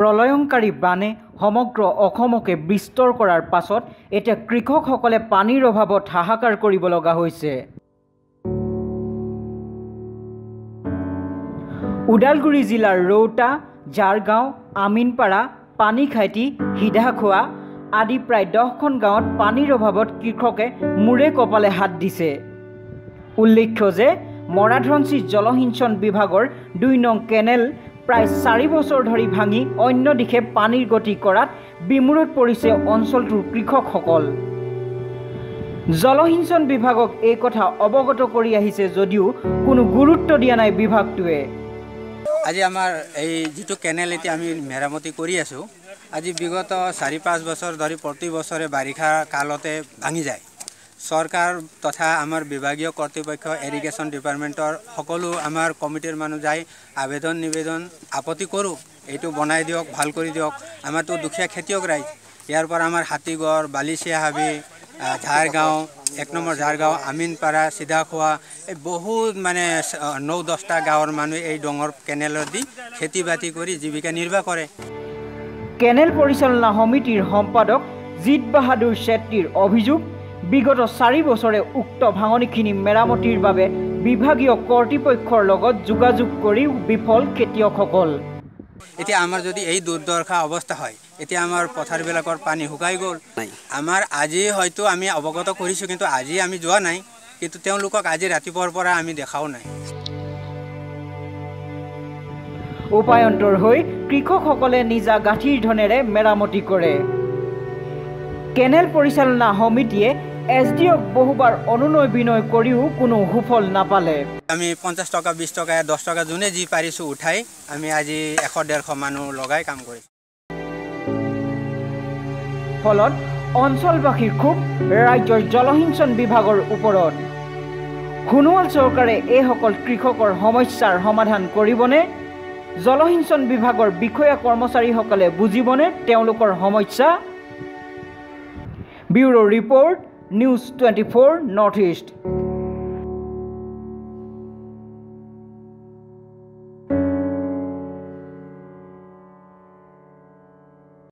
প্ৰলয়ংকাৰী বানে সমগ্ৰ অসমকে বিস্তৰ কৰাৰ পাছত এতিয়া কৃষকসকলে পানীৰ অভাৱত হাহাকাৰ কৰিব লগা হৈছে। ওদালগুৰি জিলাৰ ৰৌতা, জাৰগাঁও, আমিনপাৰা, পানীখাইটি, সিধাখোৱা আদি প্ৰায় 10খন গাঁৱত পানীৰ অভাৱত কৃষকে মূৰে কপালে হাত দিছে। উল্লেখ্য যে মৰাধনচি জলসিঞ্চন বিভাগৰ 2 নং কেনেল প্ৰায় 4 বছৰ ধৰি ভাঙি অন্য দিশে পানীৰ গতি কৰাত বিমূৰত পৰিছে অঞ্চলটোৰ কৃষকসকল। জলসিঞ্চন বিভাগক এই কথা অৱগত কৰি আহিছে যদিও কোনো গুৰুত্ব দিয়া নাই বিভাগটোৱে। আজি আমাৰ এই যেটো কেনেল এতিয়া আমি মেৰামতি কৰি আছো, আজি বিগত 4-5 বছৰ ধৰি প্ৰতি বছৰে বাৰিষা কালতে ভাঙি যায়। চৰকাৰ তথা আমাৰ বিভাগীয় কৰ্তৃপক্ষ ইৰিগেশ্যন ডিপাৰ্টমেণ্টৰ সকলো আমাৰ কমিটিৰ মানুহ যায় আবেদন নিবেদন আপত্তি কৰোঁ, এইটো বনাই দিয়ক, ভাল কৰি দিয়ক। আমাৰতো দুখীয়া খেতিয়ক ৰাইজ, ইয়াৰ পৰা আমাৰ হাতীগড়, বালিচিয়া হাবি, ঝাৰগাঁও, 1 নম্বৰ ঝাৰগাঁও, আমিনপাৰা, সিধাখোৱা এই বহুত মানে 9-10টা গাঁৱৰ মানুহ এই ডঙৰ কেনেলৰ দি খেতি বাতি কৰি জীৱিকা নিৰ্বাহ কৰে। কেনেল পৰিচালনা সমিতিৰ সম্পাদক জিত বাহাদুৰ ছেত্ৰীৰ অভিযোগ, বিগত 4 বছৰে উক্ত ভাঙনিখিনি মেৰামতিৰ বাবে বিভাগীয় কৰ্তৃপক্ষৰ লগত যোগাযোগ কৰি বিফল খেতিয়কসকল। এতিয়া আমাৰ যদি এই দুৰ্দশা অৱস্থা হয়, এতিয়া আমাৰ পথাৰবিলাকৰ পানী শুকাই গ'ল। আমাৰ আজি হয়তো আমি অৱগত কৰিছোঁ, কিন্তু আজি আমি যোৱা নাই, কিন্তু তেওঁলোকক আজি ৰাতিপুৱাৰ পৰা আমি দেখাও নাই। উপায়ন্তৰ হৈ কৃষকসকলে নিজা গাঁঠিৰ ধনেৰে মেৰামতি কৰে। কেনেল পৰিচালনা সমিতিয়ে SDOক বহুবাৰ অনুনয় বিনয় কৰিও কোনো সুফল নাপালে। আমি 50 টকা, 20 টকা, 10 টকা যোনে যি পাৰিছোঁ উঠাই আমি আজি 100-150 মানুহ লগাই কাম কৰিছোঁ। ফলত অঞ্চলবাসীৰ ক্ষোভ ৰাজ্যৰ জলসিঞ্চন বিভাগৰ ওপৰত। সোণোৱাল চৰকাৰে এইসকল কৃষকৰ সমস্যাৰ সমাধান কৰিবনে? জলসিঞ্চন বিভাগৰ বিষয়া কৰ্মচাৰীসকলে বুজিবনে তেওঁলোকৰ সমস্যা? Bureau report, news 24 north east.